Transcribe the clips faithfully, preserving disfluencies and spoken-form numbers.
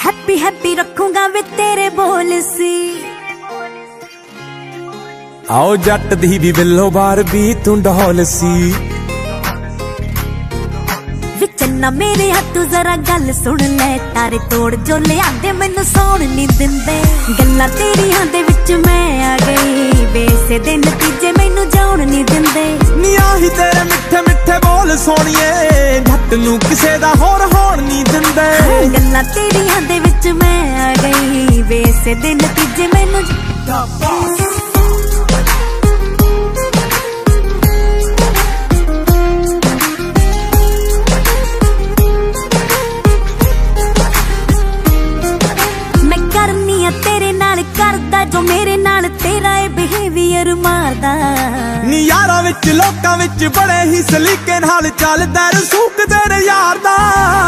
Happy happy रखूंगा वे तेरे बोल सी। आओ जट दी भी बिल्लो बार भी तू ढोल सी। चन्ना मेरे हाथों जरा गल सुन ले, तारे तोड़ जो ले आंदे मैनू सौण नहीं दिंदे। गल्लां तेरियां दे विच मैं आ गई, वैसे दे नतीजे मैनू जाउण नहीं दिंदे। नी आही तेरे मिठे मिठे बोल सोनिए, झट नू किसे दा होर होण नहीं दिंदे। गल्लां तेरियां दे विच मैं आ गई, वैसे दे नतीजे मैनू तेरे नाल करदा जो मेरे नाल तेरा ए बिहेवियर मारदा। नी यारां विच लोकां विच बड़े ही सलीके नाल चलदा रसूख तेरे यार दा।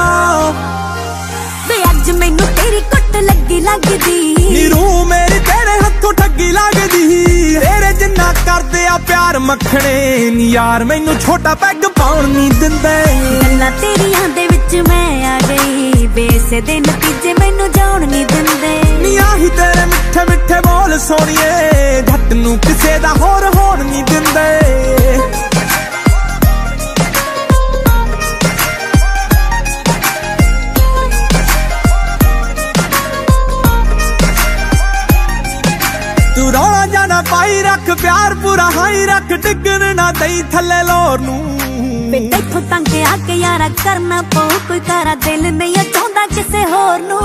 वे अज मैनू तेरी कुट लगी लगदी, नी रूह मेरी तेरे हत्थों ठगी लगदी। तेरे जिन्ना करदे आ प्यार मखणे, नी यार मैनू छोटा पैग पाउण नहीं दिंदे। गल्लां तेरियां दे विच मैं आ गई, वैसे दे नतीजे मैनू जाउण नहीं दिंदे। नी आही तेरे मिठे मिठे बोल सोनिए, झट नू किसे दा होर होण नहीं दिंदे। तू रौला जाना पाई रख, प्यार पूरा हाई रख, डिगन ना दई थले लोर नू। तैथों तंग आके यारा करना पऊ, कोई तारा दिल नहीं चाहता किसे होर नू।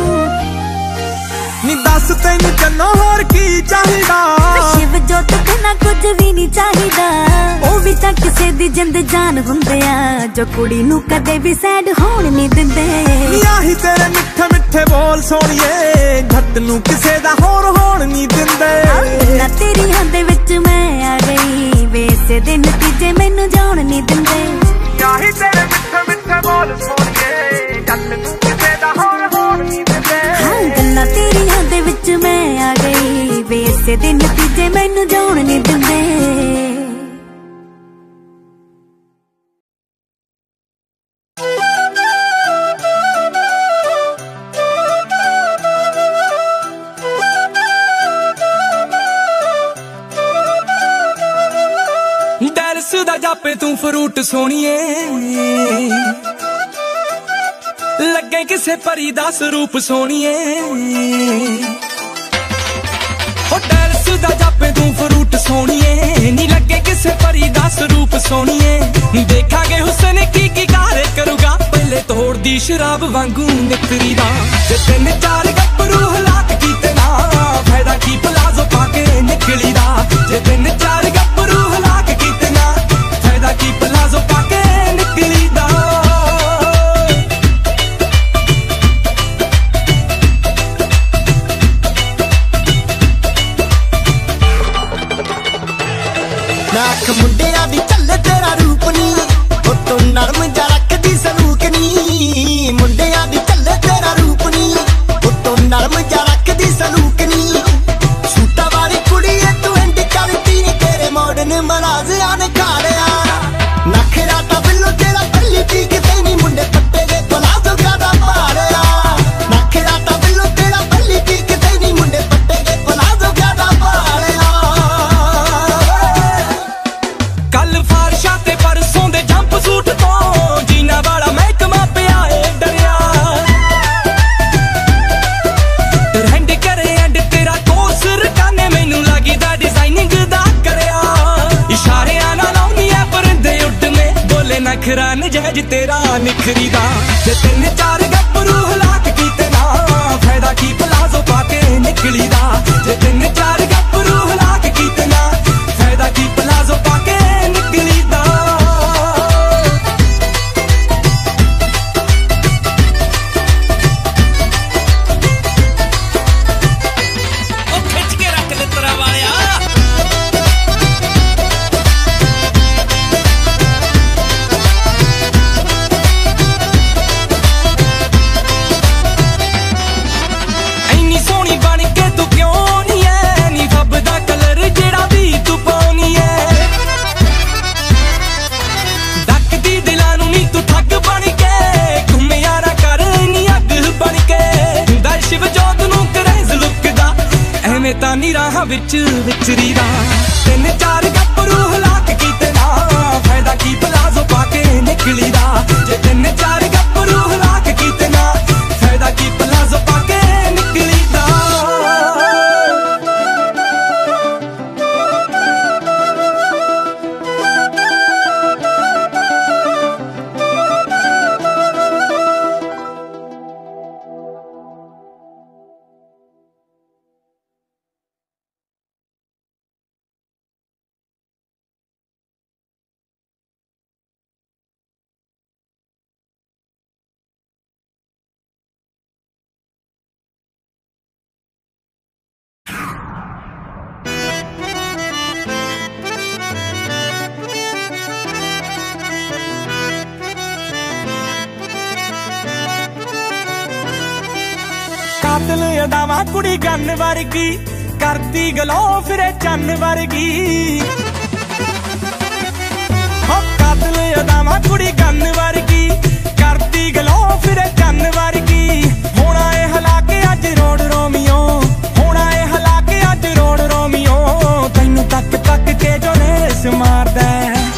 नी दस तैनू चन्नो होर की चाहिदा, शिव जोत बिना कुछ भी नहीं चाहिदा। ओ भी तां किसे दी जिंद जान हुंदे आ, जो कुड़ी नू कदे भी सैड होण नहीं दिंदे। नी आही तेरे मिठे मिठे बोल सोनिए, झट नू किसे दा होर होण नहीं दिंदे। गल्लां तेरियां दे विच मैं आ गई, वैसे दे नतीजे मैनू जाउण नहीं दिंदे। आही तेरे मिठे मिठे बोल सोनिए, झट नू किसे दा होर होण नहीं दिंदे। हाँ गल्लां तेरियां दे विच मैं आ गई, वैसे दे नतीजे मैनू जाउण नहीं दिंदे। दा जापे तू फ्रूट सोनिए, लगे किसे परी दा स्वरूप सोनिए। हो डैलस दा जापे तू फ्रूट सोनिए, नी लगे किसे परी दा स्वरूप सोनिए। देखांगे हुस्न की की गारे करूगा, पहले तोड़ दी शराब वांगू निकरी दा। जे तीन चार गप्परू हलाक कीते ना, फायदा की प्लाजो पाके निकली दा। जे तीन चार गप्परू हलाक कीते ना, फायदा की प्लाजो पाके निकली दा। नाक मुंडिया दी चल तेरा रूप नी, ओ तू नरम जा रखदी सलूक नी। मुंडिया दी चल तेरा रूप नी, ओ तू नरम जा रखदी सलूक नी। सूटा वाली कुड़ी ए तू एंड करती नी, तेरे मॉडर्न मराज आने खाड़िया। नखरा ता बिल्लो तेरा पल्ली पीक तेनी, मुंडे पट्टे दे प्लाजो गादा पाड़िया। नखरा ता बिल्लो तेरा पल्ली पीक तेनी, मुंडे पट्टे दे प्लाजो गादा पाड़िया। कल फारशा ते परसों दे जंप सूट तो, जीना वाला महकमा पिया ए डरिया। ट्रेंड करे एंड तेरा कोर्स रकाने, मैनू लगी दा डिजाइनिंग दा करया। इशारे आना लाउनी है परिंदे उड्डने, बोले नखरा नजायज तेरा निखरी दा। जे तीन चार गप्परू हलाक कीते ना, फायदा की प्लाजो पाके निकली दा। जे तीन चार गप्परू हलाक कीते ना, फायदा की प्लाजो पाके निकली दा। ओ खिच के रख ले तेरा वालिया। मैंने ता नी राह विच विचरी दा तीन चार गप्परू हलाक कीते ना फायदा की प्लाजो पाके निकली दा जे तीन चार गप्परू हलाक कीते ना फायदा की प्लाजो पाके निकली दा। कातिल अदावा कुड़ी गन वर्गी करती गलो फिरे चन्न वर्गी हो कातिल अदावा कुड़ी गन वर्गी करती गलो फिरे चन्न वर्गी होना ए हलाके अज रोड रोमियो होना ए हलाके अज रोड रोमियो तैनू तक तक के जो रेस मारदा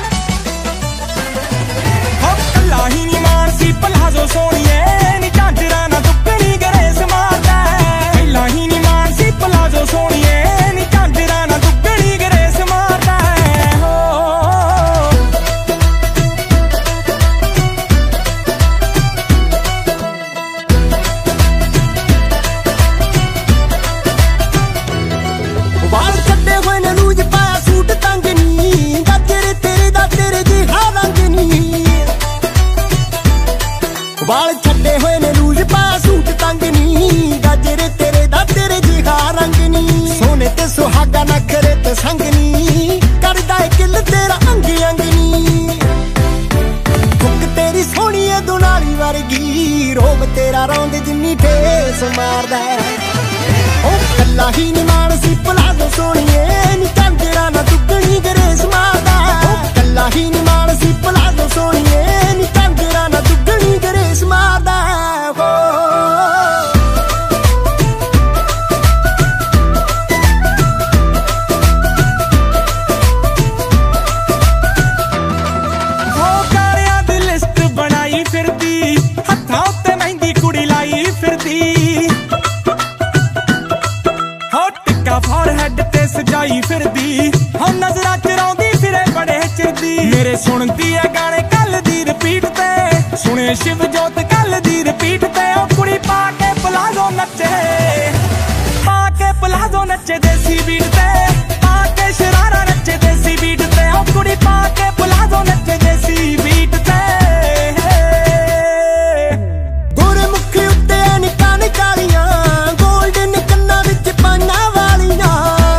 हो कल्ला ही नी मानसी प्लाजो सोनिए नी झांजरा ना दुक्कनी गरेस मारदा कल्ला ही नी मानसी प्लाजो सोनिए नी झांजरा ना दुक्कनी गरेस मारदा हो वाल कट्टे हुए ने लूज पाया सूट तंग नी गजरे तेरे दा तेरे जी हा रंग नी वाल छड्डे हुए ने लूज पाया सूट तंग नी गजरे तेरे दा तेरे जी हा रंग नी सोने ते सुहागा ना करे ते संग नी करदा है किल तेरा अंग अंग नी कुक तेरी सोहनी है दुनाली वर्गी रोब तेरा रौंद जिन्नी ठेस मारदा ओ कल्ला ही नी मानसी प्लाजो सोनिए नी झांजरा ना दुगनी गरेस मारदा ओ कल्ला ही नी मानसी प्लाजो सोनिए नी झांजरा ना दुगनी गरेस मारदा हो हो कारियां दी लिस्ट बनाई फिरदी हत्थां उत्ते मेहंदी कुड़ी लाई फिरदी हो टिक्का फॉरहेड ते सजाई फिरदी हो नजरा चराउंदी फिरे बड़े चिरदी मेरे सुनदी है गाने कल दी रिपीट ते सुने शिव जोत कल दी रिपीट ते ओ कुड़ी पा के प्लाजो नचे पा के प्लाजो नचे देसी बीट ते पा के शरारा नचे देसी बीट ते ओ कुड़ी पा के प्लाजो नचे देसी बीट ते गोरे मुखे उत्ते निकां निकालियां गोल्डन कन्ना विच पाइयां वालियां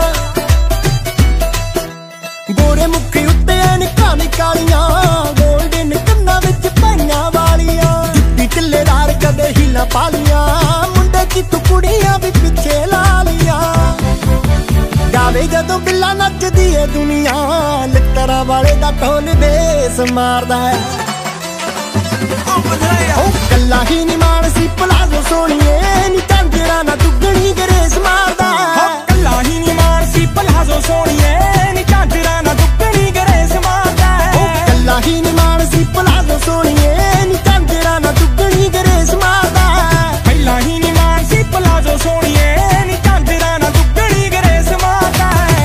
गोरे मुखे उत्ते निकां निकालियां गोल्डन कन्ना विच पाइयां वालियां जुत्ती टिल्लेदार कदे हीला पालियां मुंडे की तू कुड़ियां भी पिछे ला लिया गावे जदों बिल्ला नचदी है दुनिया लित्तरा वाले दा ढोल बेस मारदा है ओ कल्ला ही नी मानसी प्लाजो सोनिए नी झांजरा ना दुगनी गरेस मारदा हो कल्ला ही नी मानसी प्लाजो सोनिए नी झांजरा ना दुगनी गरेस मारदा ओ कल्ला ही नी मानसी प्लाजो सोनिए नी झांजरा ना दुगनी गरेस मारदा कल्ला ही नी मानसी प्लाजो सोनिए नी झांजरा ना दुगनी गरेस मारदा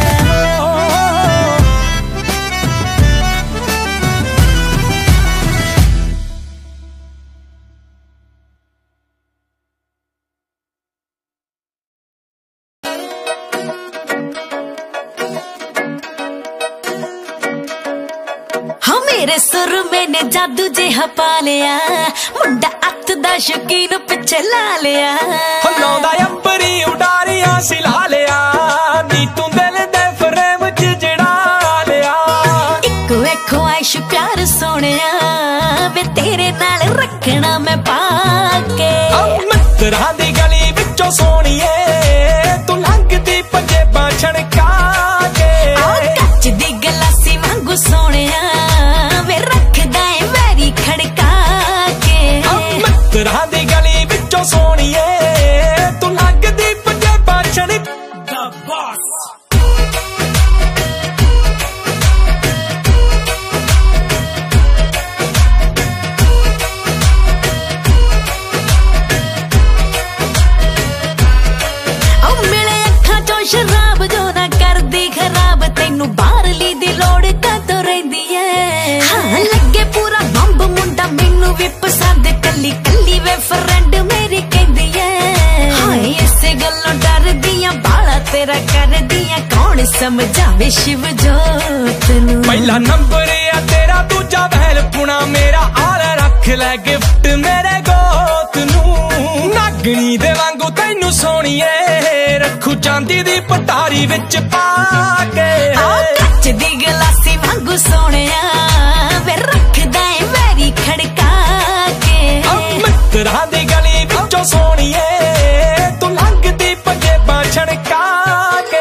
हाँ मेरे सुर मैंने जादू जिहा पा लिया मुंडा अत दा शौकीन पिछे ला लिया हो लौंदा अंबरी उडारियां सिला लिया नी तू दिल दे फ्रेम च जड़ा लिया इको एक ख्वाहिश प्यार सोनिया वे तेरे नाल रखना मैं पाके मित्तरां दी गली विचों सोनिए तू लंघदी पंजेबां छणका के कच दी गलासी वांगू सोनिया वे रखदा है वैरी खड़का के मित्तरां दी गली विचों सोनिए तू लंघदी पंजेबां छणका हाँ लगे पूरा बंब मुंडा मैनू भी पसंद कली कली वे फ्रेंड मेरी कहदी है हाँ इसे गलों डर दिया बाला तेरा कर दिया कौन समझावे शिव जोत नू पहला नंबर है तेरा दूजा वैल पुना मेरा आल रख ले गिफ्ट मेरे गोत नू नागनी दे वांगू तैनू सोणीए रखू चांदी दी पटारी विच पा के कच दी गलासी वांगू सोहणिया वे रखदा है वैरी खड़का के मित्तरां दी गली विचों सोहणीए तू लंघदी पंजेबां छड़का के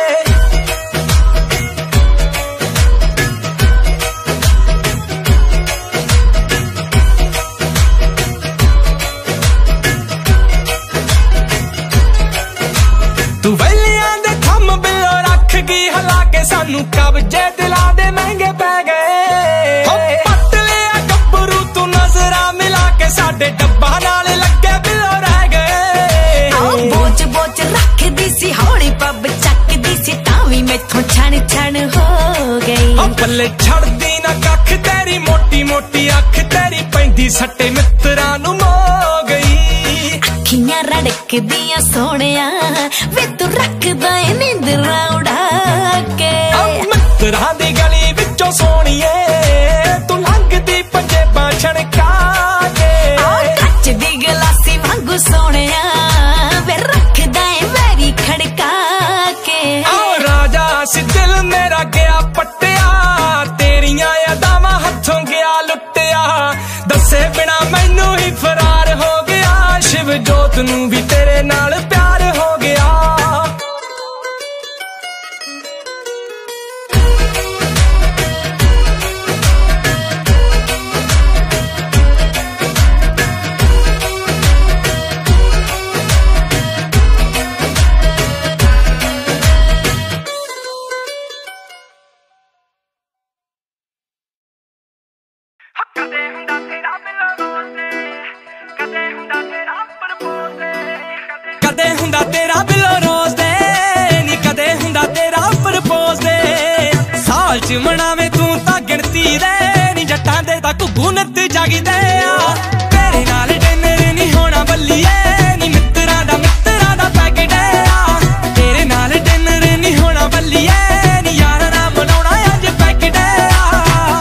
तू वैलियां दे थम बिलो रख गई हला के सानू कब्जे दिला दे महंगे पै गए पट लिया गब्बरू तू नजरा मिला के साडे डब्बा नाल लगे बिलो रह गए बोच बोच रख दी सी हौली पब चक दी सी तावी मैथों छण छण हो गई पल्ले छड़ दी ना कख तेरी मोटी मोटी अख तेरी पैंदी सट्टे मित्तरां नू मो गई अखियां रड़क दिया सोहणिया वे तू रखदा है नींदरां उड़ा के मित्तरां दी गली विचों सोहणीए तू लंघदी पंजेबां छड़का के कच दी गलासी वांगू सोहणिया वे रखदा है वैरी खड़का के राजा सी दिल मेरा गया पट्टिया तेरियां यादावां हथों गया लुटिया दसे बिना मैनू ही फरार हो गया शिव जोत नू भी तेरे नाल प्यार हो गया कदे हुंदा तेरा बिलो रोज दे नी कदे हुंदा तेरा प्रपोज दे साल च मनावे तू तां गिनती दे नी जट्टां दे तां घुग्गू नत जागदे आ तेरे नाल डिनर नी होना बल्लीए नी मित्तरां दा मित्तरां दा पैकेट आ तेरे नाल डिनर नी होना बल्लीए नी यारां नाल बनाउणा अज पैकेट आ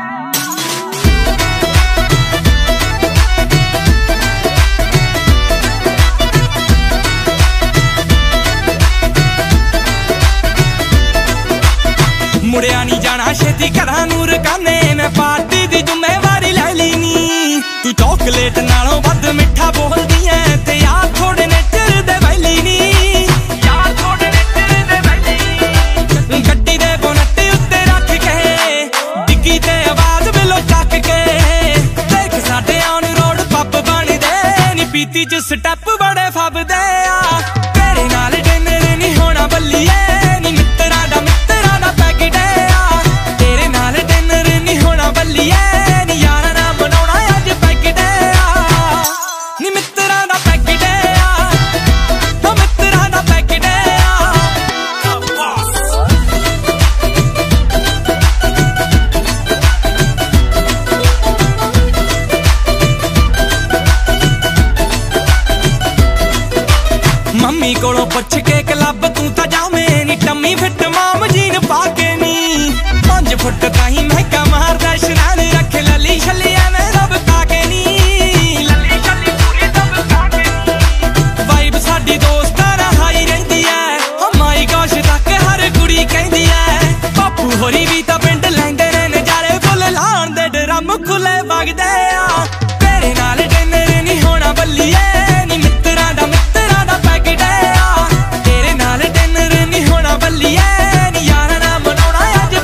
मुड़िया नी जाना छेती घरां नूं रकाने मैं पार्टी दी जिम्मेवारी लै ली नी तू चॉकलेट नालों वध मिठा बोलदी ऐ ते यार थोड़े नेचर दे वैली नी यार थोड़े नेचर दे वैली गड्डी दे बोनट उत्ते रख के डिग्गी ते आवाज बिलो चक के देख साडे ऑन रोड पब बन दे नी पीती च स्टैप बड़े फबदे आ तेरे नाल डिनर नी होना बल्लीए नी मित्तरां दा मित्तरां दा पैकेट आ तेरे नाल डिनर नी होना बल्लीए नी यारां नाल बनाउणा अज पैकेट आ नी मित्तरां दा पैकेट आ ओ मित्तरां दा पैकेट आ मम्मी कोलों पुछ के क्लब तू तां जावें नी टम्मी फिट माम जीन पा के नी पंज फुट ताहीं महका मारदा शनान रख लली छली एवें रब के नी लली छली पूरी दब के वाइब साडी दोस्तां नाल हाई रहिंदी ऐ ओ माई गॉश तक हर कुड़ी कहंदी ऐ बापू होरी भी तां पिंड लैंदे ने नज़ारे फुल लाउण दे ड्रम खुले वगदे आ तेरे नाल डिनर नी होना बल्लीए नी मित्तरां दा मित्तरां दा पैकेट आ तेरे नाल डिनर नी होना बल्लीए नी यारां नाल बनाउणा अज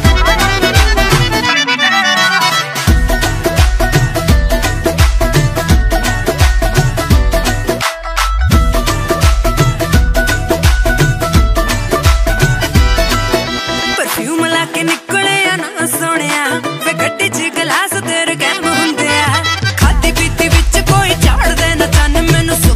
परफ्यूम ला के निकले ना सोहणिया वे गड्डी च गलास तेरे कैम हुंदे आ खादी पीती विच कोई झाड़ दे ना चन मैनू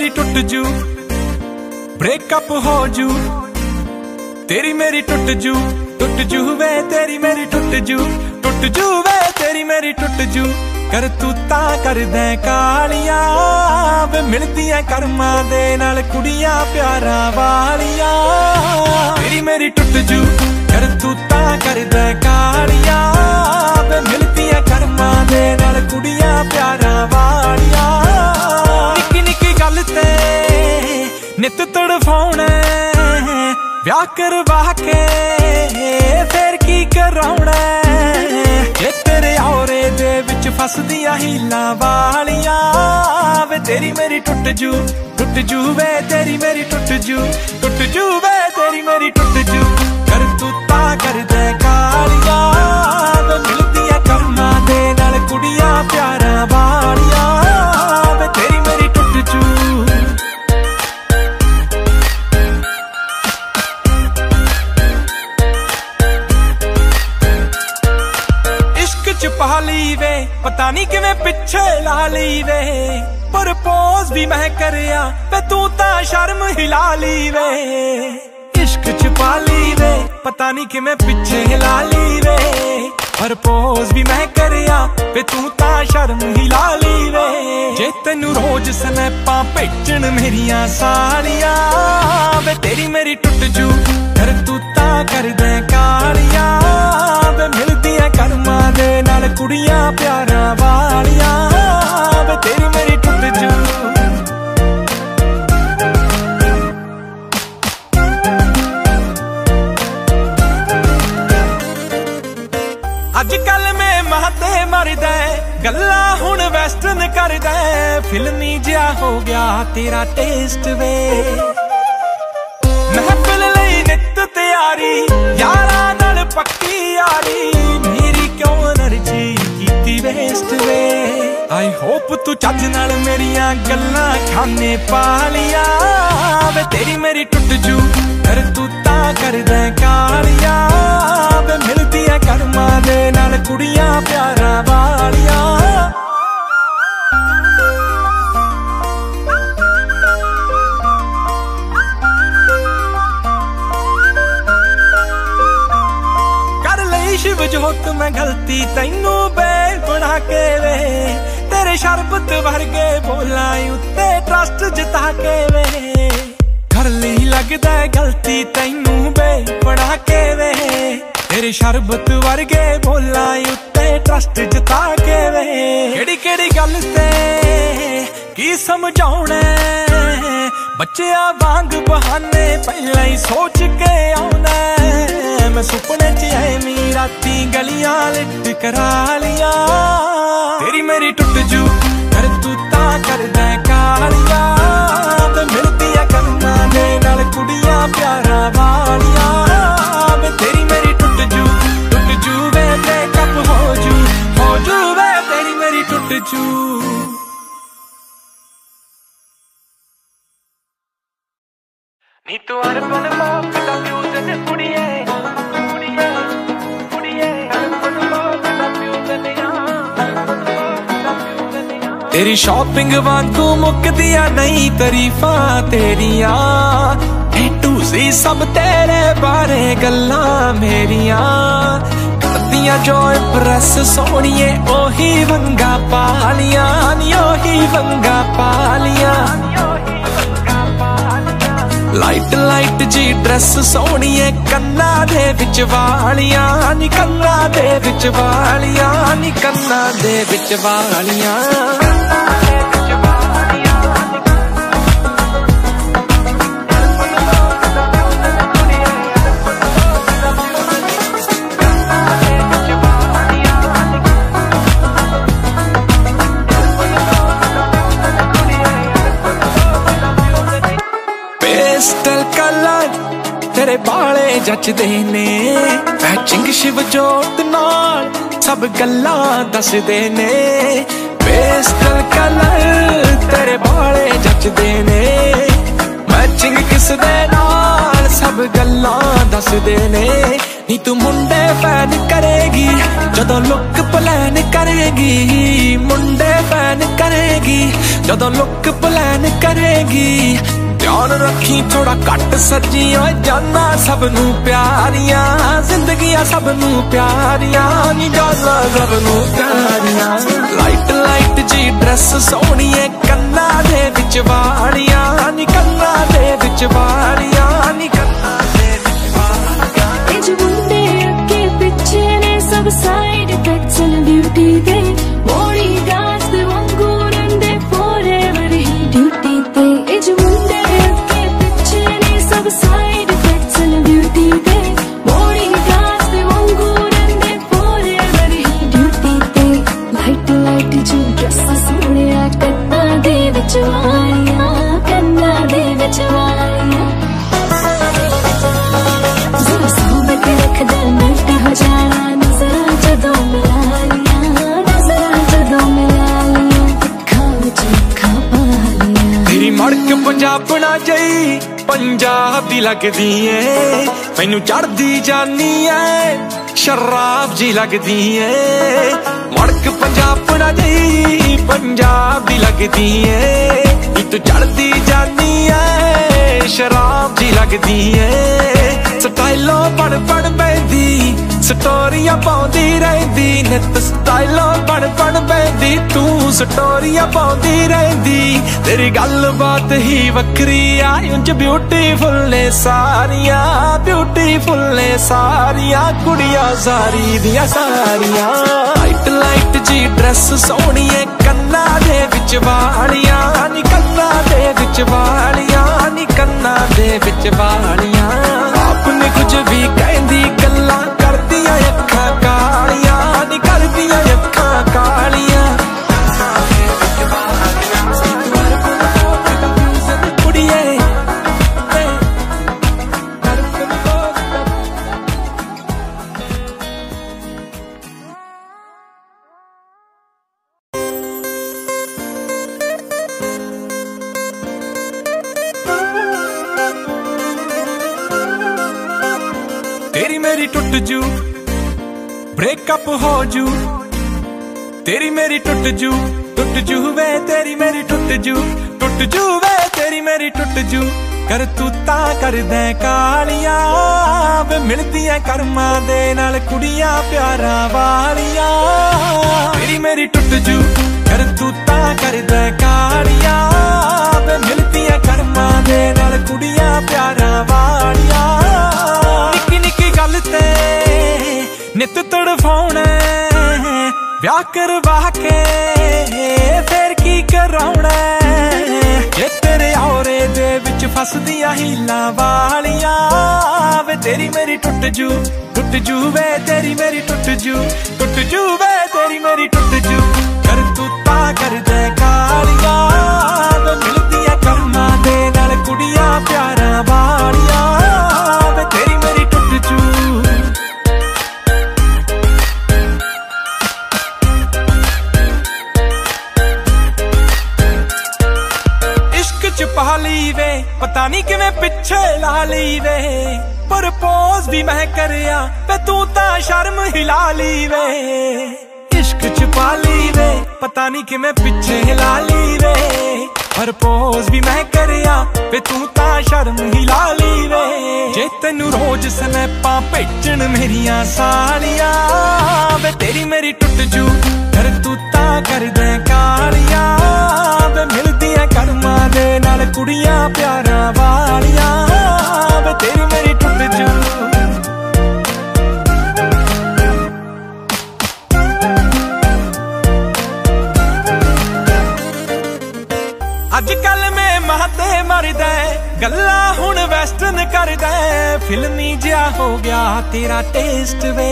मेरी टुट जू, ब्रेकअप हो जू, तेरी मेरी टुट जू, टुट जू वे तेरी मेरी टुट जू, टुट जू वे तेरी मेरी टुट जू। कर तू ता कर दे कालियां वे मिलदियां कर्मां दे नाल कुड़ियां प्यारा वालियां। तेरी मेरी टुट जू, कर तू ता कर दे कालियां वे मिलदियां कर्मां दे नाल कुड़ियां प्यारा वालियां। निक्की निक्की गल ते नित तड़फाउणा ब्याह करवा के फिर की कराउणा। जे तेरे औरे दे विच फसदियां हीलां वालियां वे तेरी मेरी टुट जू, टुट जू वे तेरी मेरी टुट जू, टुट जू वे तेरी मेरी टुट जू। कर तू ता कर दे कालियां वे मिलदियां कर्मां दे नाल कुड़ियां प्यारा वालियां वे तेरी मेरी टुट जू। पाली वे पता नहीं किवें पिछे ला ली वे, प्रपोज भी मैं करिया वे तू ता शर्म हिला ली वे। इश्क च पाली वे पता नहीं किवें पिछे ला ली वे, प्रपोज भी मैं करिया वे तू ता शर्म हिला ली वे। जे तेनू रोज स्नैपां भेजण मेरियां सालियां वे तेरी मेरी टुट जू। कर तू ता कर दे कालियां वे मिलदियां कर्मां दे नाल कुड़ियां प्यारा वालियां वे तेरी मेरी टुट जू। अजकल मैं महते मरदा गल्ला हुण वैस्टर्न करदा, फिल्मी जिहा हो गया तेरा टेस्ट वे। महफिल लई नित तैयारी यारा नाल पक्की यारी, मेरी क्यों एनर्जी कीती वेस्ट वे। आई होप तू चज नाल मेरियां गल्लां खाने पालियां वे तेरी मेरी टुट जू। कर तू ता कर दे कालियां वे मिलदियां कर्मां दे नाल कुड़ियां प्यारा वालियां। शिव जोत मैं गलती तैनू बैल बना के वे, तेरे शरबत वर्गे बोला उत्ते ट्रस्ट जिता के वे। कर ली लगदा गलती तैनू बैल बना के वे, तेरे शरबत वर्गे बोला उत्ते ट्रस्ट जिता के वे। केड़ी केड़ी गल ते की समझाउणा बच्चिया वांग बहाने पहला ही सोच के आउणा। मैं सुपने च ऐ राती गलियां लिट करा लिया तेरी मेरी टुट जू। कर तू ता कर दे कालियां वे मिलदियां कर्मां दे नाल कुड़ियां प्यारा वालियां वे तेरी मेरी टुट जू, टुट जू वे ब्रेकअप हो जू, हो जू वे तेरी मेरी टुट जू। नी तू हर पल मौत दा फ्यूजन कुड़िए कुड़िए कुड़िए, हर पल मौत दा फ्यूजन यार। तेरी शॉपिंग वांगू मुकदियां नहीं तारीफां तेरियां, टैटू सी सब तेरे बारे गल्लां मेरियां। करदियां जो इंप्रेस सोहणिए ओही वंगा पालियां नी ओही वंगा पालियां। लाइट लाइट जी ड्रेस सोहणिए कन्ना दे विच वालियां नी कन्ना दे विच वालियां नी कन्ना दे विच वालियां। पेस्टल कलर तेरे बाले जचदे ने, मैचिंग शिव जोत नाल सब गल्लां दसदे ने। पेस्टल कलर तेरे बाले जचदे ने, मैचिंग किस दे नाल सब गल्लां दसदे ने। नी तू मुंडे फैन करेगी जदों लुक प्लान करेगी, मुंडे फैन करेगी जदों लुक प्लान करेगी। ध्यान रखी थोड़ा घट सजी ओए जाना सबनू प्यारियां, जिंदगियां सबनू प्यारियां नी जाना सबनू प्यारियां। लाइट लाइट जी ड्रेस सोहनी है कन्ना दे विच वालियां नी, कन्ना दे विच वालियां नी, कन्ना दे विच वालियां। ए जो मुंडे अगे पिछे ने सब साइड इफेक्ट्स एंड ब्यूटी दे, बॉडी गार्ड्स दे वांगू रंदे फॉरएवर ही ड्यूटी ते। ए जो मुंडे साइड इफेक्ट्स एंड ब्यूटी दे, बॉडी गार्ड्स दे वांगू रंदे फॉरएवर ही ड्यूटी ते। लाइट लाइट जी ड्रेस सोहणिया कन्ना दे विच वालियां, कन्ना दे विच वालियां। जरा सामने के रख दे मिलती हो जाना नजरा जदों मिला लिया, नजरा जदों मिला लिया, अखां विच अखां पा लिया। तेरी मड़क पंजाबना जई पंजाब दी लगदी है, मैनू चढ़दी जानी है शराब जी लगदी है। मड़क पंजाबना जी पंजाब दी लगदी है, तू चढ़दी जानी है शराब जी लगदी है। स्टाइलों बन बन बैदी स्टोरियां पाउंदी रहंदी, नित स्टाइलों बन बन बैदी तू स्टोरियां पाउंदी रहंदी। तेरी गलबात ही वखरी आ उंज ब्यूटीफुल ने सारियां, ब्यूटीफुल ने सारियां कुड़ियां सारी दियां सारियां। लाइट लाइट जी ड्रेस सोहनी है कन्ना दे विच वालियां नी, कन्ना दे विच वालियां नी, कन्ना दे विच वालियां। आपने कुछ भी कहंदी गल्लां करदियां अखां कालियां नी, करदियां अखां कालियां। तेरी मेरी टुट जू ब्रेकअप हो जू, तेरी मेरी टुट जू टुट जू वे, तेरी मेरी टुट जू टुट जू वे, तेरी मेरी टुट जू। कर तू ता कर दे कालियां वे मिलदियां कर्मां दे नाल कुड़ियां प्यारां वालियां। तेरी मेरी टुट जू कर तू ता कर दे कालियां वे मिलदियां कर्मां दे नाल कुड़ियां प्यारां वालियां। ते नित तड़फाउणा ब्याह करवा के फिर की कराउणा, जे तेरे औरे दे विच फसदियां हीलां वालियां वे। तेरी मेरी टुट जू टुट जू वे, तेरी मेरी टुट जू टुट जू वे, तेरी मेरी टुट जू। कर तू ता कर दे कालियां वे मिलदियां कर्मां दे नाल कुड़ियां प्यारां वालियां वे। तेरी मेरी टुट जू पाली वे, पता नहीं किवें पिछे ला ली वे। प्रपोज भी मैं करिया वे तू ता शर्म हिला ली वे। इश्क च पाली वे, पता नहीं किवें पिछे ला ली वे। प्रपोज भी मैं करिया वे तू ता शर्म हिला ली वे। जे तेनू रोज स्नैपां भेजन मेरियां सालियां वे, तेरी मेरी टुट जू कर तू ता कर दे कालियां वे मिलदियां कर्मां दे नाल कुड़ियां प्यारां वालियां वे। तेरी मेरी टुट जू अज कल मैं महते मरदा गल्ला हुण वेस्टर्न करदा, फिल्मी जिहा हो गया तेरा टेस्ट वे।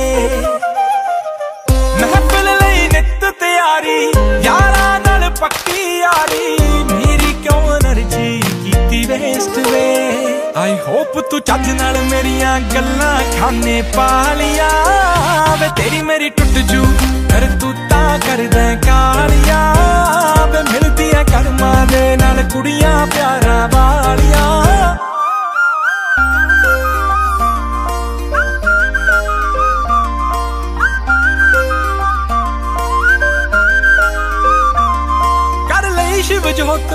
महफिल लई नित तैयारी यारां नाल पक्की यारी, मेरी क्यों एनर्जी कीती वेस्ट वे। आई होप तू चज नाल मेरियां गल्लां खाने पा लिया वे। तेरी मेरी टुट जू कर तू ता कर दे कालियां वे मिलदियां कर्मां दे नाल कुड़ियां प्यारां वालियां।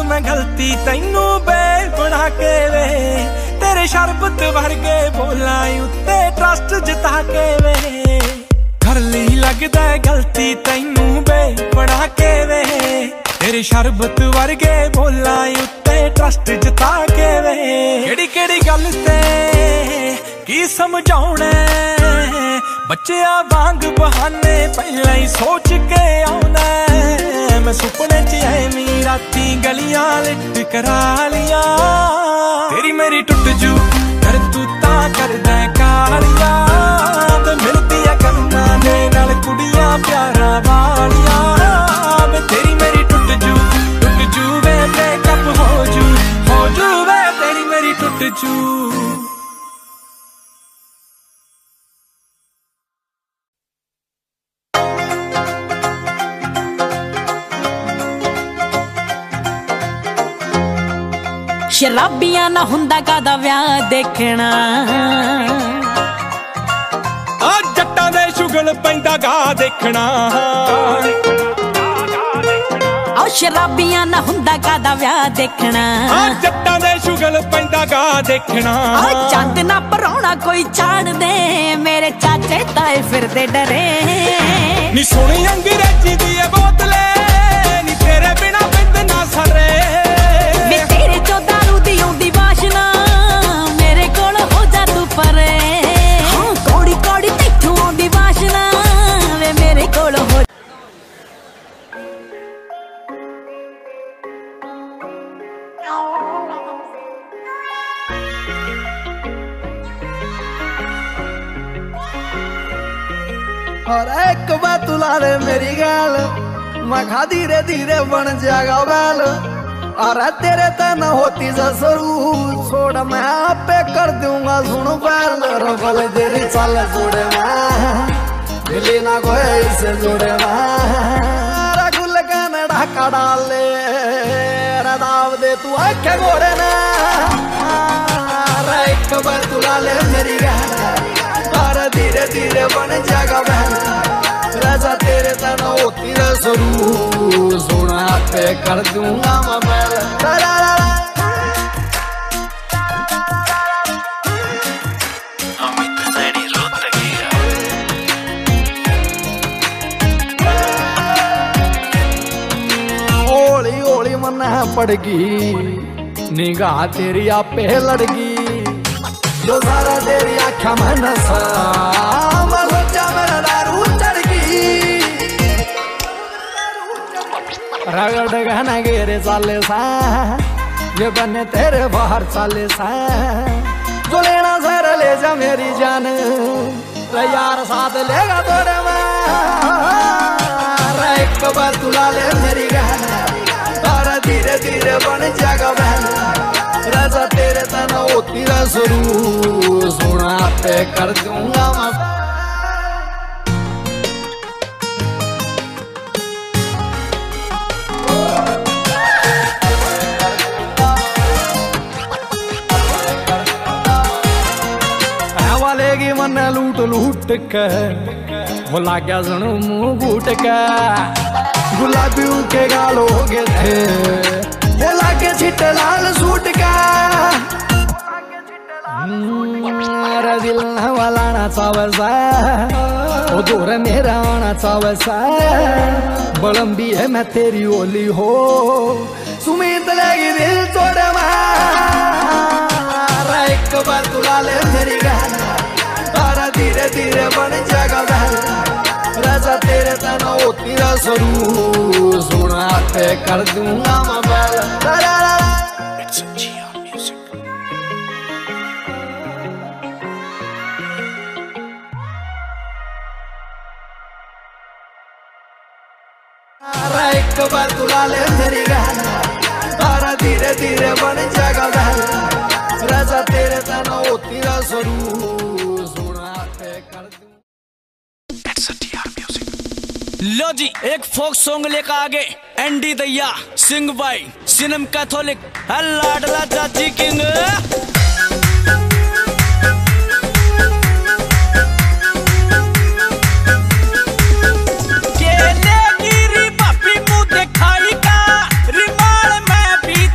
मैं गलती तैनू बे बना के वे तेरे शरबत वर्गे बोला उत्ते ट्रस्ट जिता के वे घर ली लगदा गलती तैनू बे बना के वे तेरे शरबत वर्गे बोला उत्ते ट्रस्ट जिता के वे केड़ी केड़ी गल ते की समझाउणे बच्चिया वांग बहाने पहला ही सोच के आउंदा मैं सुपने च ऐ राती गलियां लिट करा लिया तेरी मेरी टुट जू कर तू ता कर दे कालिया ते मिलदी है कन्ना दे नाल कुड़ियां प्यारा वालिया मैं तेरी मेरी टुट जू टुट जू वे ब्रेकअप हो जू हो जू वे तेरी मेरी टुट जू शराबियां ना हुंदा कादा व्याह देखना आ जट्टां दे शुगल पैंदा गा देखना आ शराबियां ना हुंदा कादा व्याह देखना आ जट्टां दे शुगल पैंदा गा देखना आ चंद ना परौना कोई छाड़ दे मेरे चाचे ताए फिरदे डरे नी सोनी अंग्रेजी दी ए बोतले नी तेरे बिना बिंद ना सरे वे तेरे चो दारू दी औंदी वाशना मेरे कोल हो जा तू परे हाँ कौड़ी कौड़ी तैथों औंदी वाशना वे मेरे कोल हो और एक बात तुला रे मेरी गाल मखा धीरे धीरे बन जाएगा बैल और तेरे तन होती जसरू छोड़ मैं आपे कर दूंगा सुन बैल रबल तेरी चाल जोड़े मैं मिली ना कोई से जोड़े मैं गुल का ढाका डाल ले दाव दे तू आखे घोड़े ना एक बात तुला ले मेरी गाल और धीरे धीरे बन जाएगा बैल राजा तेरे तना होती रसरू सोना पे कर दूंगा मैं बैल होली होली मन पड़गी निगाह तेरी आपे लड़गी जो सारा तेरी आँखा में नशा मैं सोचा मेरा दारू चढ़गी रगड़ गहना गेरे चाले सा ये बने तेरे बाहर चाले सा जो लेना सर ले जा मेरी जान यार साथ लेगा तोरे में एक बार तुला ले मेरी गहना तारा धीरे धीरे बन जाएगा बहन राजा तेरे तना होती रसरू सोना पे कर दूंगा मैं वालेगी मन लूट लूट के भोला क्या सुनो मुंह घूट के गुलाबी के गाल हो गए थे बोला के छिट लाल सूट का मेरा दिल वाला ना चावसा ओ दूर मेरा आना चावसा बलम्बी है मैं तेरी ओली हो सुमित लगी दिल तोड़े मारा एक बार तुला ले मेरी गाना तारा धीरे धीरे बन जाएगा बहन राजा तेरे तना होती रसरू सोना पे कर दूंगा मैं बैल एक बार तुला ले मेरी गाना तारा धीरे धीरे बन जाएगा बहन राजा तेरे तना होती रसरू सोना पे कर दूंगा। लो जी एक फोक सॉन्ग लेकर आगे एंडी दैया सिंग बाई सिनेम कैथोलिक लाडला चाची किंग केले गिरी पापी मुँह दिखाई का रिमाल में भी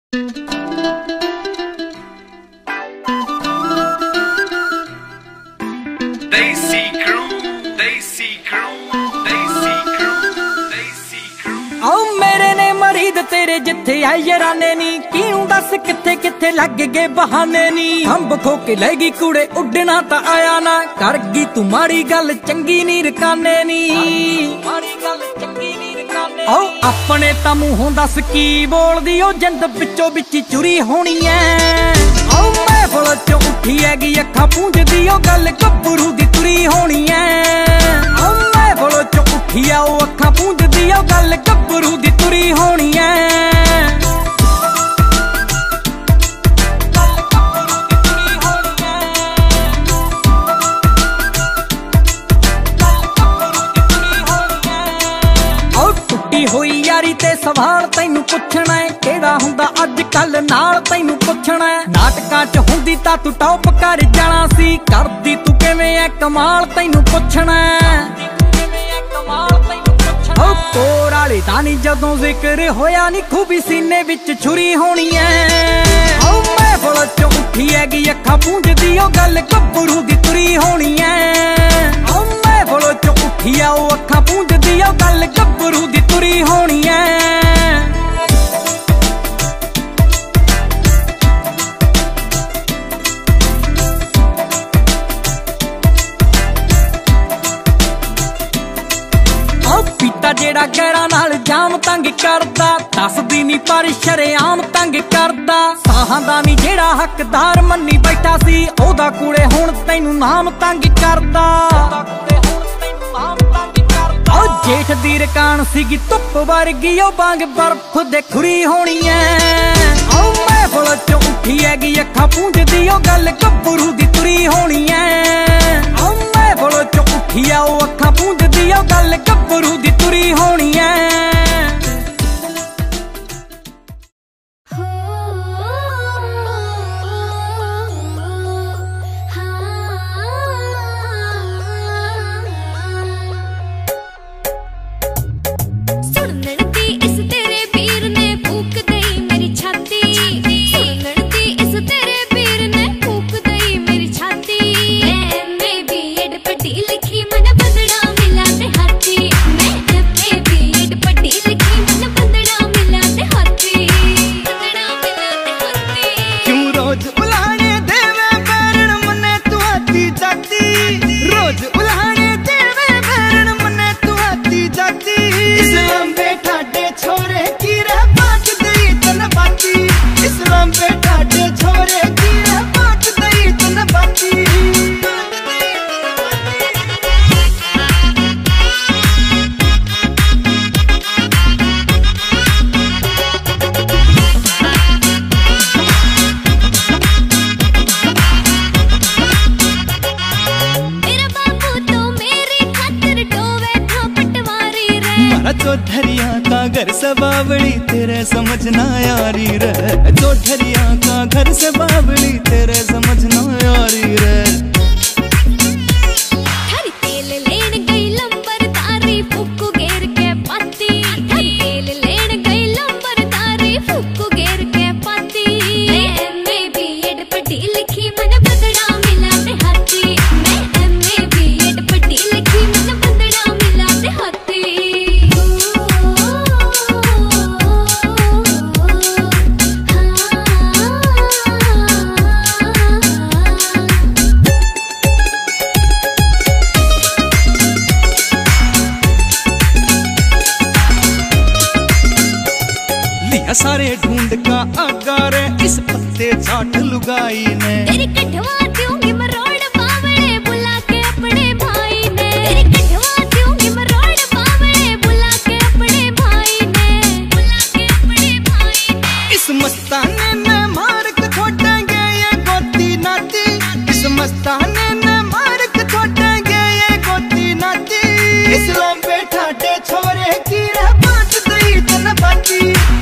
Desi Crew, Desi Crew, Desi Crew, Desi Crew। आओ मेरे ने मरीद तेरे जिथे आई यराने नी, क्यों दस किथे किथे लग गए बहाने नी। अंब खो के लेगी कुड़े उड़ना ता आया ना, कर गई तू माड़ी गल चंगी नी रकाने नी। आओ अपने ता मूहों दस की बोल दी, ओ जिंद बिचो बिची चुरी होनी है। आओ महफल चो उठी हैगी अखा पूंज दी, ओ गल गब्बरू दी तुरी होनी है। आओ महफल चो उठी है ओ अखा पूंज दी, ओ गल गब्बरू दी तुरी होनी है। होई यारी ते सवाल तैनू पुछना है, केड़ा हुंदा अज कल नाल तैनू पुछना है। नाटकां च हुंदी तां तू टॉप कर जाना सी, करदी तू किवें ऐ कमाल तैनू पुछना है। ओ कोर वाले दा नी जदों जिक्र होया नी, खूबी सीने विच छुरी होनी है। ओ महफल च उठी हैगी अखा पूंजदी, ओ गल गब्बरू दी तुरी होनी है। ओ महफल च उठी है ओ अखा पूंजदी, ओ गल गब्बरू दी तुरी होनी है। पीता जेड़ा गैरा नाल जाम तंग करदा, दसदी नी पर शरेआम तंग करदा। साहां दा नी जेड़ा हकदार मन्नी बैठा सी, ओदा कुड़े हुण तैनू नाम तंग करदा। ओ जेठ दी रकान सीगी धुप वर्गी, ओ बांग बर्फ दे खुरी होनी है। ओ महफल च उठी हैगी अखा पूंजदी, ओ गल गब्बरू दी तुरी होनी है। ओ महफल च उठी है ओ अखा पूंजदी, ओ गल गब्बरू दी तुरी होनी है। चौधरिया का घर से बावड़ी तेरे समझ ना यारी रे। चौधरिया का घर से बावड़ी तेरे समझ ना यारी रे। हरी तेल लेन गई लंबर तारी फुक्कू घेर के पाती। हरी तेल लेन गई लंबर तारी फुक्कू घेर के पाती। मैं एमए बीएड पढ़ी लिखी मन बदड़ा मिला ते हाथी। मैं एमए बीएड पढ़ी लिखी मन बदड़ा मिला ते हाथी। सारे ढूंढ का आगारे इस पत्ते चाट लुगाई ने। तेरी कठवा दूंगी मरोड़ बावड़े बुला के अपने भाई ने। तेरी कठवा दूंगी मरोड़ बावड़े बुला के अपने भाई ने। बुला के अपने भाई ने। इस मस्ताने ने मार के छोड़ेंगे ये गोती नाती। इस मस्ताने ने मार के छोड़ेंगे ये गोती नाती। इस्लाम बैठा दे छोरे की रह बात दई तन बाती।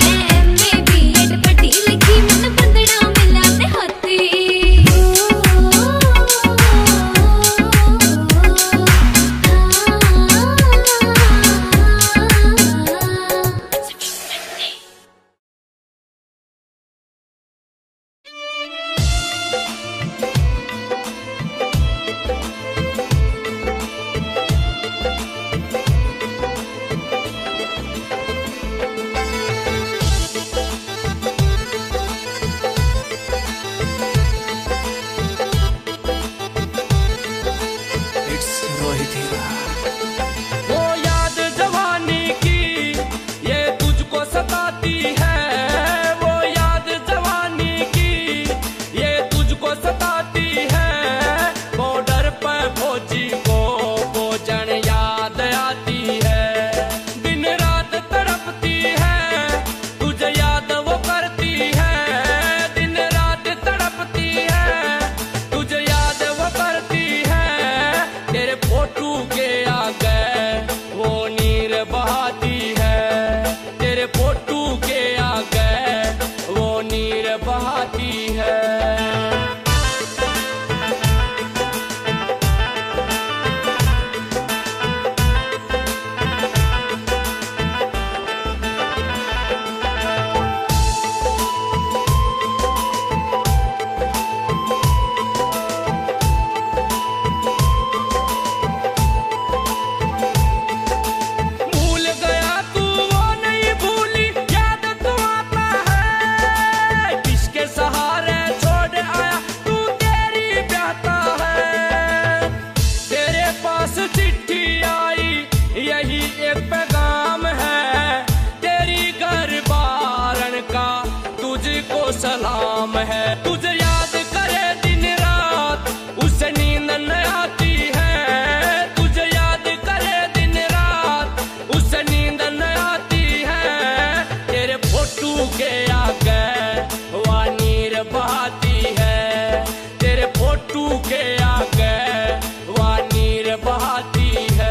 को सलाम है। तुझे याद करे दिन रात उसे नींद न आती है, तुझे याद करे दिन रात उसे नींद न आती है। तेरे फोटू के आगे वह नीर बहाती है, तेरे फोटू के आगे वह नीर बहाती है।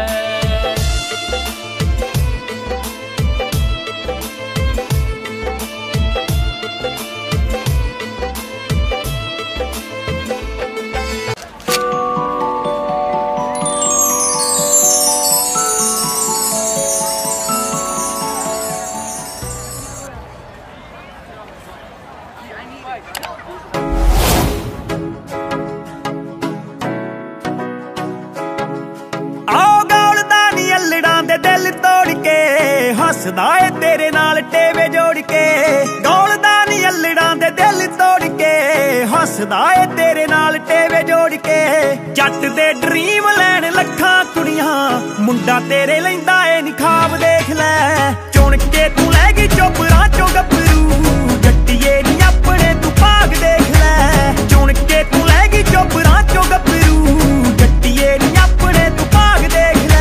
हसदा है तेरे नाल टेवे जोड़ के, दौड़दा नी अल्लड़ां दे दिल तोड़ के, हसदा है तेरे नाल टेवे जोड़ के। जट दे ड्रीम लैन लखां कुड़ियां, मुंडा तेरे लैंदा ए नी ख्वाब देख लै। चुन के तू लै गई चोपरां चो गभरू, जट्टिए नी अपने तू भाग देख लै। चुन के तू लै गई चोपरां चो गभरू, जट्टिए नी अपने तू भाग देख लै।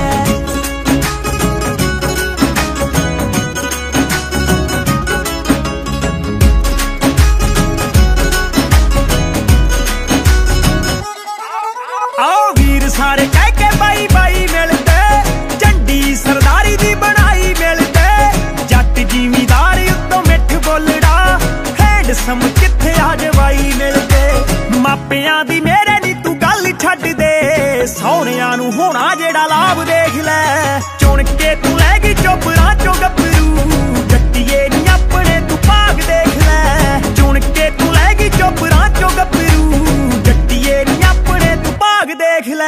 सारे कह के बाई बाई मिलते, झंडी सरदारी दी बनाई मिलते। जट जिमीदार उत्तों मिठ बोलड़ा, हैंडसम किथे आजवाई मिलते। मापियां दी मेरे नी तू गल छड्ड दे, सौहरियां नू होना जेड़ा लाभ देख लै। चुन के तू लै गई चोपरां चो गभरू, जट्टिए नी अपने तू भाग देख लै। चुन के तू लै गई चोपरां चो गभरू, जट्टिए नी अपने तू भाग देख लै।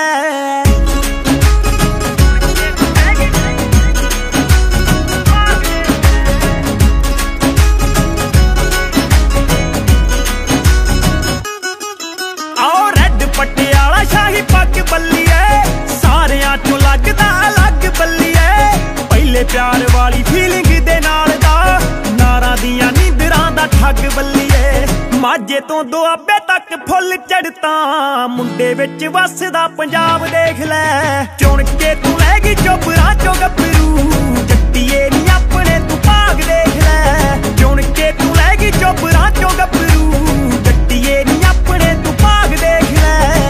पटियाला शाही पग बल्लीए, सारियां चों लगदा अलग बल्लीए। पहले प्यार वाली फीलिंग दे नाल दा, नारां दियां नींदरां दा ठग बल्लीए। माझे तो दुआबे तक फुल चढ़ता, मुंडे विच वसदा पंजाब देख लै। चुन के तू लै गई चोपरां चो गभरू, जट्टिए नी अपने तू भाग देख लै। चुन के तू लै गई चोपरां चो गभरू, जट्टिए नी अपने तू भाग देख लै।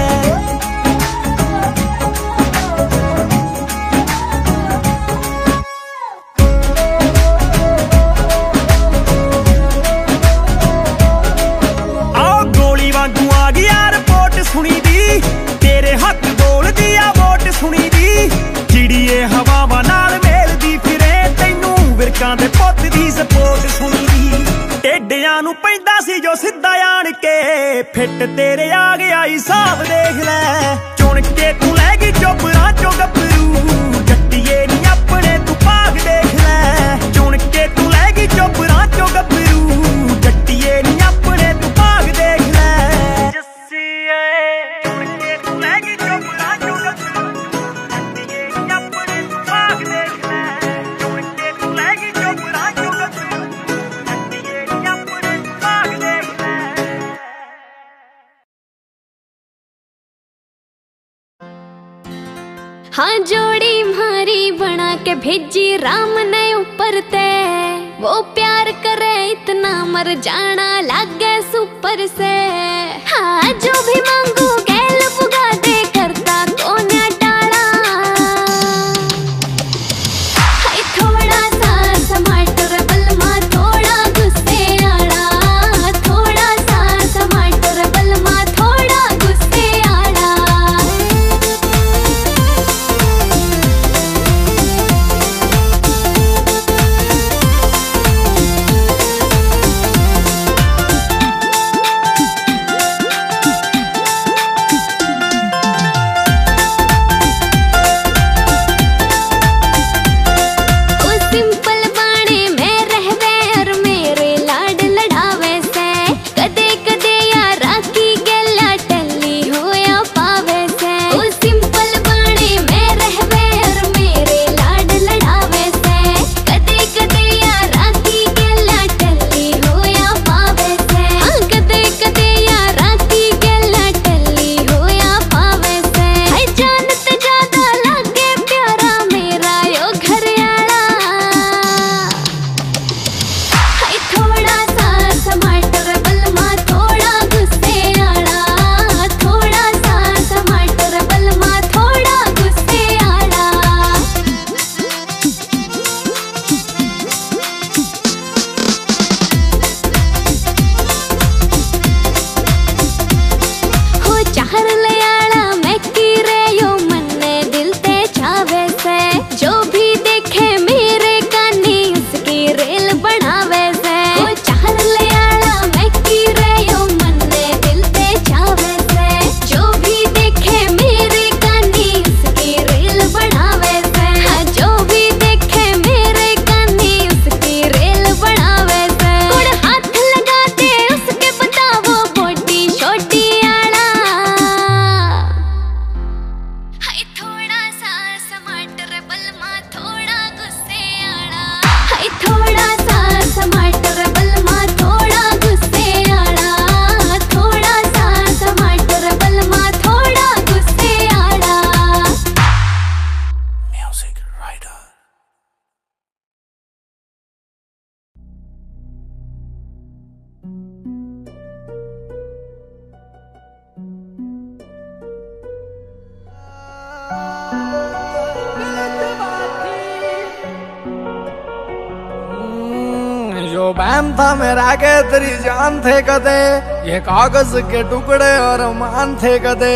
सुनी दी तेरे हक बोल दिया वोट सुनी दी, चिड़िए हवावां नाल मेलदी फिरे, तैनू विरकां दे पुत दी सपोर्ट सुनी दी। टेडियां नू पैंदा सी जो सिद्धा आण के, फिट तेरे आ गया हिसाब देख लै। चुन के तू लै गई चोपरां चो गभरू, जट्टिए नी अपने तू भाग देख लै। चुन के तू लै गई चोपरां चो गभरू, जट्टिए नी अपने तू भाग देख लै। हाँ जोड़ी मारी बना के भेजी राम ने ऊपर ते, वो प्यार करे इतना मर जाना लागे सुपर से। हाँ जो भी मांगू गैल पुगा दे, करता कौन टाड़ा। हाय थोड़ा सा टमाटर बलमा, थोड़ा गुस्से आड़ा, थोड़ा सा टमाटर बलमा, थोड़ा गुस्से आड़ा। बहम था मेरा के तेरी जान थे कदे, ये कागज के टुकड़े और मान थे कदे।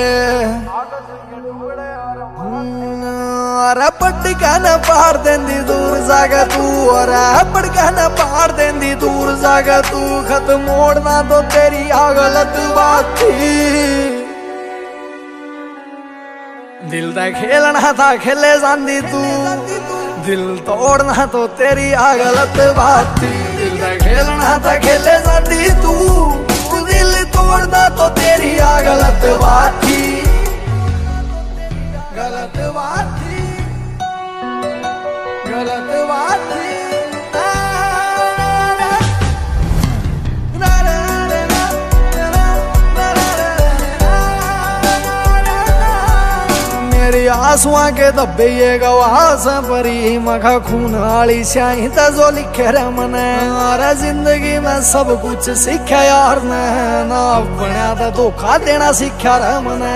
अरे पटका न पार देंदी दूर जागा तू, अरे पटका न पार देंदी दूर जागा तू। खत मोड़ना तो तेरी आ गलत बात थी, दिल दा खेलना था खेले जांदी तू। दिल तोड़ना तो तेरी आ गलत बात थी, दिल दा खेलना था खेले जांदी तू। दिल तोड़ना तो तेरी आ गलत बात थी, गलत बात थी, गलत बात थी। मेरी आंसुआ के धब्बे ये गवास परी, मखा खून वाली स्याही जो लिखे रे मने। अरे जिंदगी में सब कुछ सीखा यार ने, ना बना तो धोखा देना सीखा रे मने।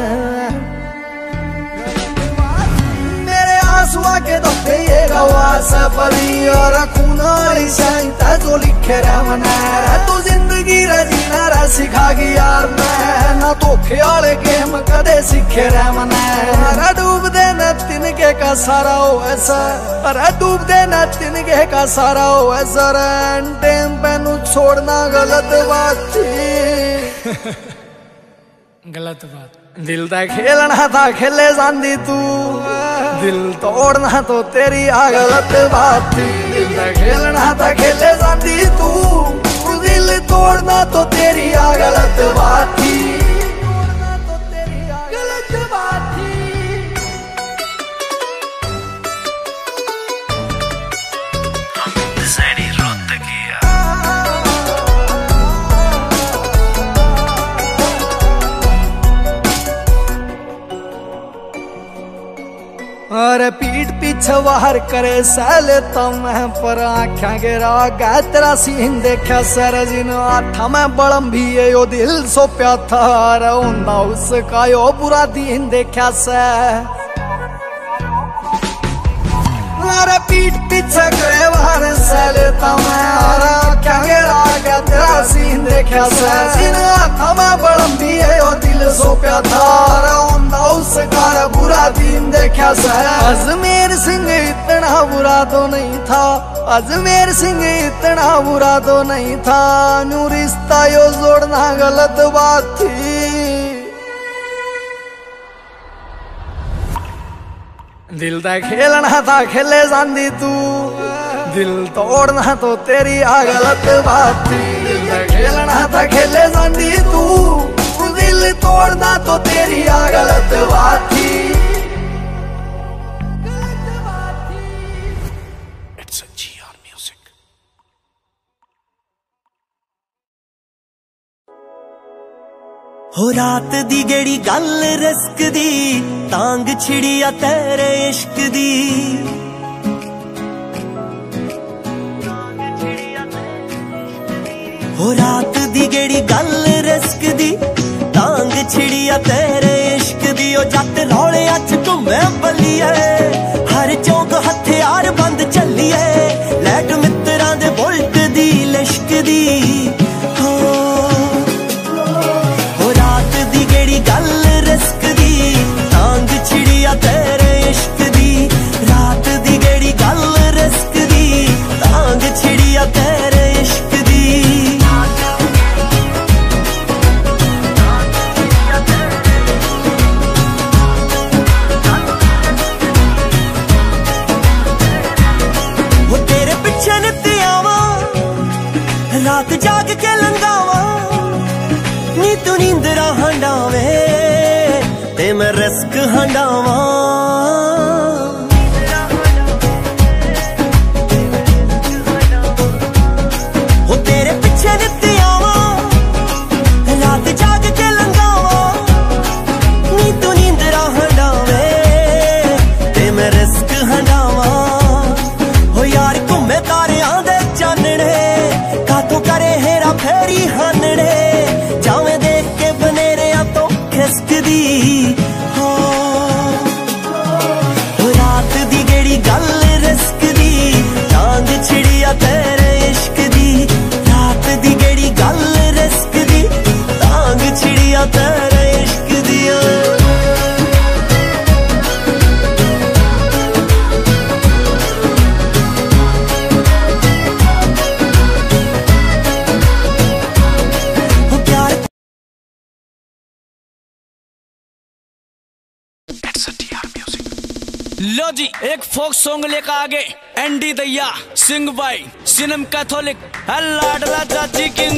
मेरे आंसुआ के धब्बे ये गवास परी, और खून वाली स्याही जो लिखे रे मने। तू जिंदगी रे जीना रे सिखागी यार मैं, ना धोखे वाले गेम कदे सीखे रे मने। अरे डूब दे न तिनके का सारा हो ऐसा, अरे डूब दे न तिनके का सारा हो ऐसा। टाइम पे नु छोड़ना गलत बात थी, गलत बात। दिल दा खेलना था खेले जांदी तू, दिल तोड़ना तो तेरी आ गलत बात थी। दिल दा खेलना था खेले जांदी तू, दिल तोड़ना तो तेरी आ गलत बात थी, गलत बात थी। अरे पीठ पीछे बाहर करे सहले तो मैं, पर आख्या गिरा गया तेरा सीन देखा सर जिन। आठा मैं बड़म भी है यो दिल सो प्या था, अरे होंदा उसका यो बुरा दिन देखा से। अरे पीठ पीछे करे बाहर सहले तो मैं, अरे आख्या गिरा गया तेरा सीन देखा से जिन। आठा मैं बड़म भी है यो दिल सो प्या था, अरे होंदा उसका बुरा दिन देखा से। अजमेर सिंह इतना बुरा तो नहीं था, अजमेर सिंह इतना बुरा तो नहीं था। न्यू रिश्ता यो जोड़ना गलत बात थी, दिल दा खेलना था खेले जांदी तू। दिल तोड़ना तो तेरी आ गलत बात थी, दिल दा खेलना था खेले जांदी तू। दिल तोड़ना तो तेरी आ गलत बात थी। हो रात दी गेड़ी गल रिस्क दी, तांग छिड़ी आ तेरे इश्क दी। हो रात दी गेड़ी गल रिस्क दी, तांग छिड़ी आ तेरे इश्क दी। ओ जट रौले अच घूमे बलिए, हर चौक हथियार बंद चलिए। लैट मित्रां दे बुलट दी लिश्क दी। गल रिस्क दी, तांग छिड़िया तेरे इश्क दी। रात दी गेड़ी गल रिस्क दी, तांग छिड़िया तेरे इश्क दी। वो तेरे पिछे नित्ते आवा, रात जाग के लंगावा। नी तू नींदरा हंडावे ते मैं रिस्क हंडावा। वो तेरे पीछे नित्ते आवा, रात जाग के लंगावा। नी तू नींदरा हंडावे ते मैं रिस्क हंडावा। हो यार घूमे तारियां दे चानने, कातों करे हेरा फेरी हानने। जावे देख के बनेरिया तो खिसक दी। लो जी एक फोक सॉन्ग लेकर आगे एंडी दैया सिंग बाई सिनम कैथोलिक लाडला चाची किंग।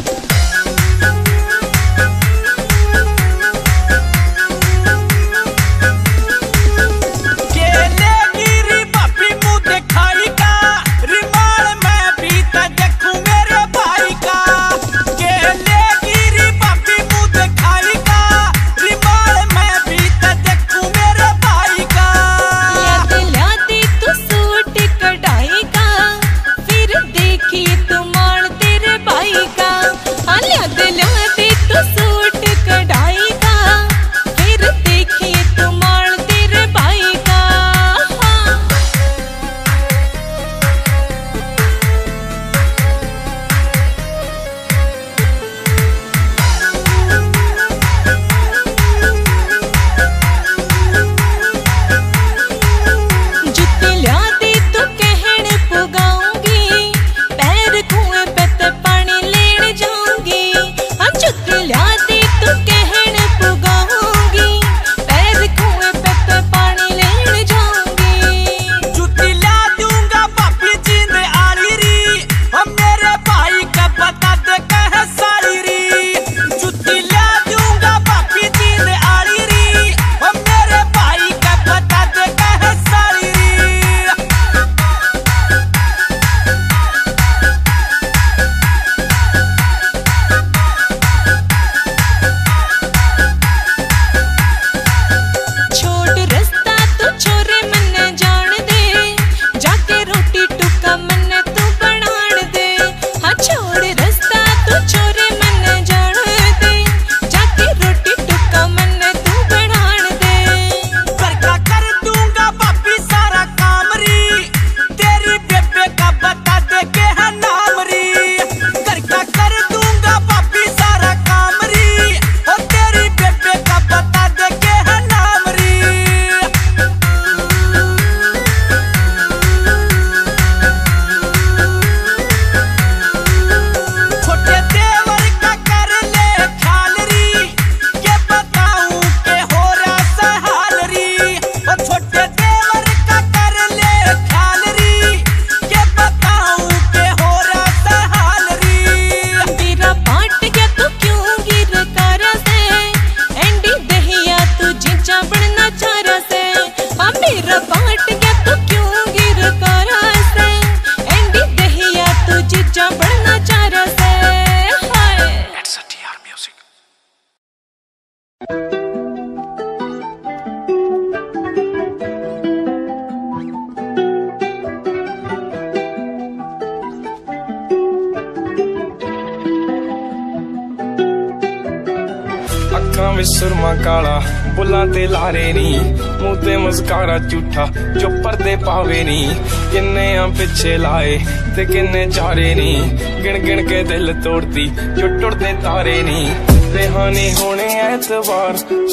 सुरमा काला बुला ते लारे नी मुंह ते मस्कारा झूठा जो पर्दे पावे नी किन्ने आ पिछे लाए ते किन्ने चारे नी गिन गिन के दिल तोड़ती जो टुटदे तारे नी रेहानी होने ऐतबार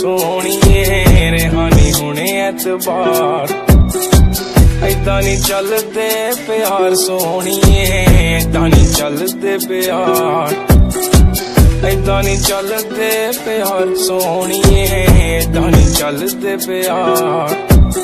सोहणिए रेहानी होने ऐतबार ऐदा नी चलदे प्यार सोहणिए ऐदा नी चलदे प्यार ऐदा नी चलदे प्यार सोहणिए ऐदा नी चलदे प्यार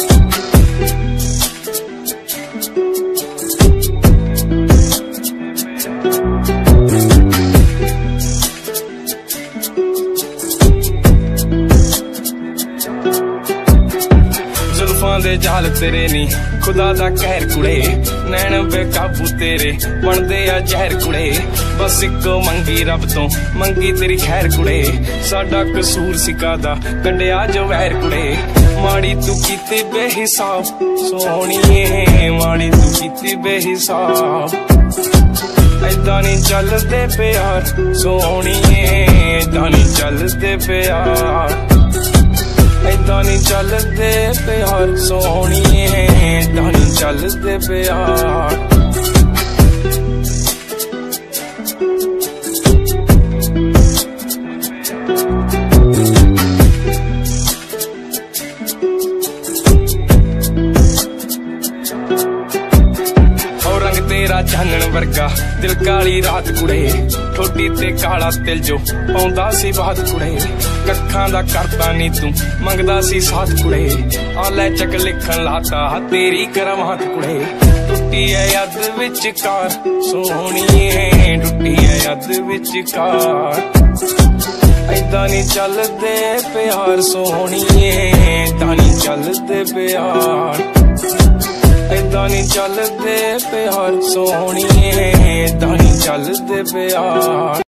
दे जाल तेरे नी खुदा दा कहर कुड़े नैन बेकाबू तेरे बनदे आ जहर कुड़े बस इको मंगी रब तो मंगी तेरी खैर कुड़े साडा कसूर सिकादा कंडिया जो वैर कुड़े माड़ी तू कीती बेहिसाब सोहणिए माड़ी तू कीती बेहिसाब ऐदा नी चलदे प्यार सोहणिए ऐदा नी चलदे प्यार ऐदा नी चलदे प्यार सोहणिए ऐदा नी चलदे प्यार और रंग तेरा चानन वर्गा दिल काली रात कुड़े ठोडी ते काला तिल जो पाउंदा सी बात कुड़े कखां दा करदा नी तू मंगदा सी साथ कुड़े आ ले चक लिखन लाता तेरी करमात कुड़े टुटी है याद विचकार सोहणीए टुटी है याद विचकार ऐदा नी चलदे प्यार सोहणीए ऐदा नी चलदे प्यार ऐदा नी चलदे प्यार सोहणीए ऐदा नी चलदे प्यार।